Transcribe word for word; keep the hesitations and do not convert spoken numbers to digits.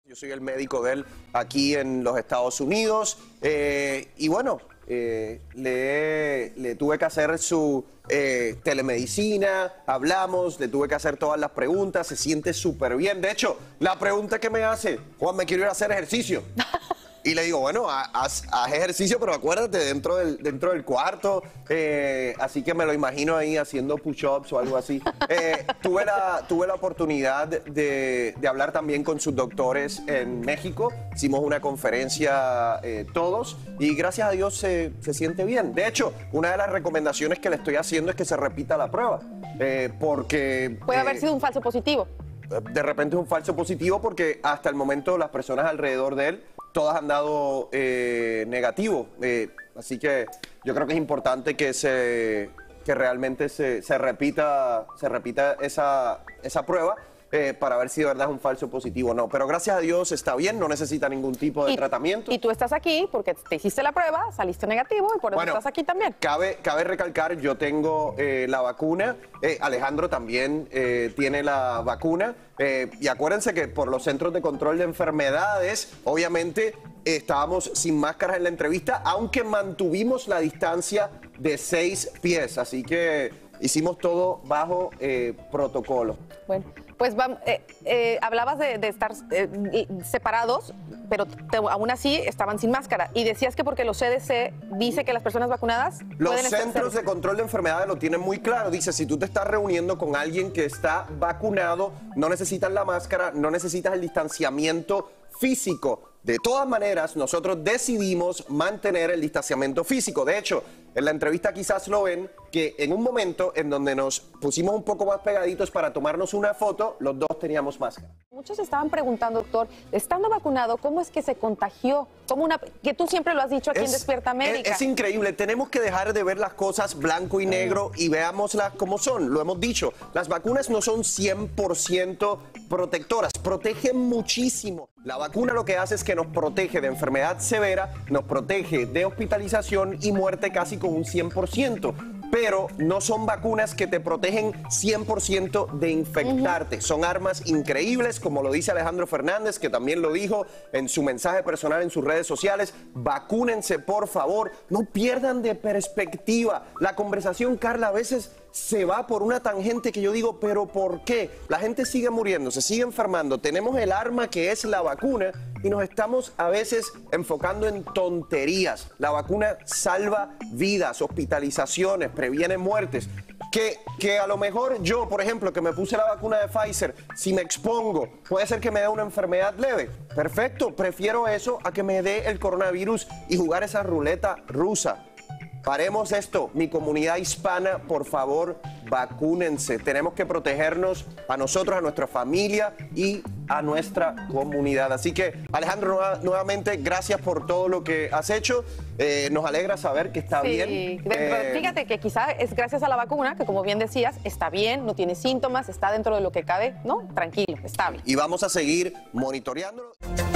Yo soy el médico de él aquí en los Estados Unidos eh, y bueno, eh, le, le tuve que hacer su eh, telemedicina, hablamos, le tuve que hacer todas las preguntas, se siente súper bien. De hecho, la pregunta que me hace, Juan, me quiero ir a hacer ejercicio. Y le digo, bueno, haz, haz ejercicio, pero acuérdate, dentro del, dentro del cuarto. Eh, así que me lo imagino ahí haciendo push-ups o algo así. Eh, tuve, la, tuve la oportunidad de, de hablar también con sus doctores en México. Hicimos una conferencia eh, todos y gracias a Dios se, se siente bien. De hecho, una de las recomendaciones que le estoy haciendo es que se repita la prueba. Eh, porque... Puede eh, haber sido un falso positivo. De repente es un falso positivo porque hasta el momento las personas alrededor de él todas han dado eh, negativo. Eh, así que yo creo que es importante que se que realmente se, se repita, se repita esa, esa prueba eh, para ver si de verdad es un falso positivo o no. Pero gracias a Dios está bien, no necesita ningún tipo de y, tratamiento. Y tú estás aquí porque te hiciste la prueba, saliste negativo y por eso bueno, estás aquí también. Cabe, cabe recalcar, yo tengo eh, la vacuna, eh, Alejandro también eh, tiene la vacuna. Eh, y acuérdense que por los Centros de Control de Enfermedades, obviamente eh, estábamos sin máscaras en la entrevista, aunque mantuvimos la distancia de seis pies. Así que hicimos todo bajo eh, protocolo. Bueno, pues vamos, eh, eh, hablabas de, de estar eh, separados, pero te, aún así estaban sin máscara. Y decías que porque los C D C dice que las personas vacunadas Los pueden Centros de Control de Enfermedades lo tienen muy claro. Dice, si tú te estás reuniendo con alguien que está vacunado, no necesitas la máscara, no necesitas el distanciamiento físico. De todas maneras, nosotros decidimos mantener el distanciamiento físico. De hecho, en la entrevista quizás lo ven, que en un momento en donde nos pusimos un poco más pegaditos para tomarnos una foto, los dos teníamos máscara. Muchos estaban preguntando, doctor, estando vacunado, ¿cómo es que se contagió? ¿Cómo una, que tú siempre lo has dicho aquí es, en Despierta América. Es, es increíble, tenemos que dejar de ver las cosas blanco y negro y veámoslas como son. Lo hemos dicho, las vacunas no son cien por ciento protectoras, protegen muchísimo. La vacuna lo que hace es que nos protege de enfermedad severa, nos protege de hospitalización y muerte casi con un cien por ciento. Pero no son vacunas que te protegen cien por ciento de infectarte. Uh-huh. Son armas increíbles, como lo dice Alejandro Fernández, que también lo dijo en su mensaje personal en sus redes sociales. Vacúnense, por favor. No pierdan de perspectiva. La conversación, Carla, a veces se va por una tangente que yo digo, ¿pero por qué? La gente sigue muriendo, se sigue enfermando. Tenemos el arma que es la vacuna y nos estamos a veces enfocando en tonterías. La vacuna salva vidas, hospitalizaciones, previene muertes. Que, que a lo mejor yo, por ejemplo, que me puse la vacuna de Pfizer, si me expongo, puede ser que me dé una enfermedad leve. Perfecto, prefiero eso a que me dé el coronavirus y jugar esa ruleta rusa. Paremos esto, mi comunidad hispana, por favor, vacúnense. Tenemos que protegernos a nosotros, a nuestra familia y a nuestra comunidad. Así que, Alejandro, nueva, nuevamente, gracias por todo lo que has hecho. Eh, nos alegra saber que está sí, bien. Eh, fíjate que quizá es gracias a la vacuna, que como bien decías, está bien, no tiene síntomas, está dentro de lo que cabe, ¿no? Tranquilo, estable. Y vamos a seguir monitoreándolo.